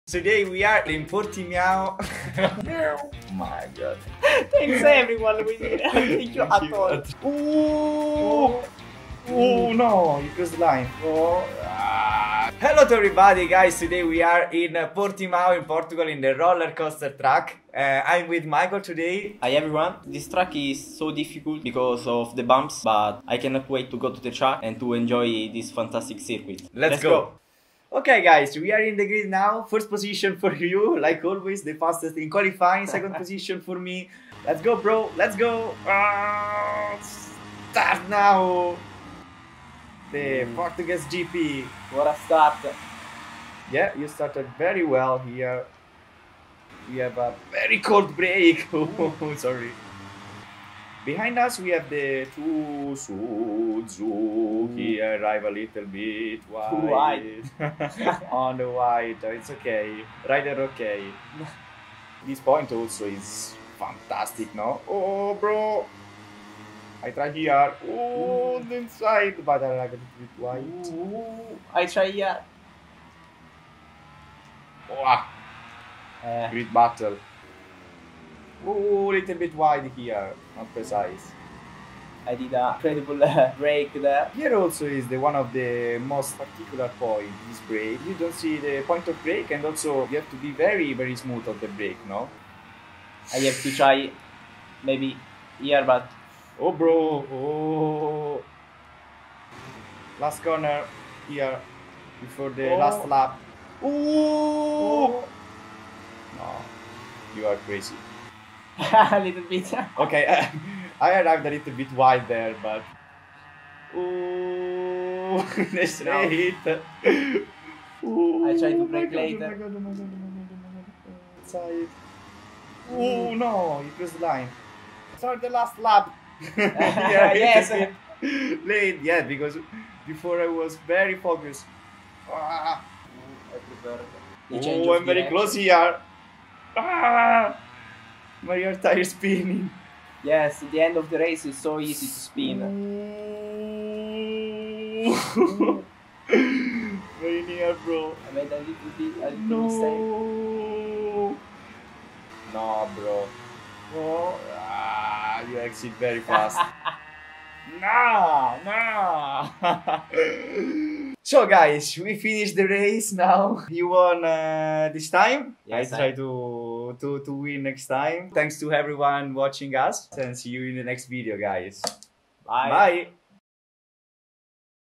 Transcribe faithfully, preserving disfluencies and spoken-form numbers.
Today we are in Portimao. Oh my god. Thanks everyone, we did. Thank you at all. Ooh. Oh no, you crossed the line. Oh. Ah. Hello to everybody guys, today we are in Portimao in Portugal in the roller coaster track. Uh, I'm with Michael today. Hi everyone, this track is so difficult because of the bumps, but I cannot wait to go to the track and to enjoy this fantastic circuit. Let's, Let's go. go! Okay guys, we are in the grid now. First position for you, like always, the fastest in qualifying. Second position for me. Let's go bro, let's go! Uh, start now! The mm. Portuguese G P. What a start! Yeah, you started very well here. We have a very cold break. Oh, sorry. Behind us we have the two Suzuki. Arrive a little bit wide. On the wide, it's okay. Rider okay. This point also is fantastic, no? Oh, bro. I try here. Oh, the inside, but I like a little bit wide. Ooh, I try here. Oh, uh. Great battle. Oh, little bit wide here, not precise. I did a incredible uh, break there. Here also is the one of the most particular point, this brake. You don't see the point of brake, and also you have to be very, very smooth on the brake, no? I have to try maybe here, but... Oh, bro, oh. Last corner here, before the oh. last lap. Oh. No, you are crazy. A little bit. Okay, uh, I arrived a little bit wide there, but... Ooh, the straight. Ooh, I tried to break later. Oh my god, oh my god, oh my god, oh my god. Outside. Oh no, you crossed the line. Start the last lap. Yeah, yes. Late, yeah, because before I was very focused. Ah. I prefer. Oh, I'm very close here. Ah. My rear tire spinning. Yes, at the end of the race is so easy to spin. Very near, bro. I made a little bit, a little no. mistake. No, bro. Oh, ah, you exit very fast. No, no. So guys, we finished the race now. You won uh, this time. Yes, I try to, to, to win next time. Thanks to everyone watching us, and see you in the next video, guys. Bye. Bye.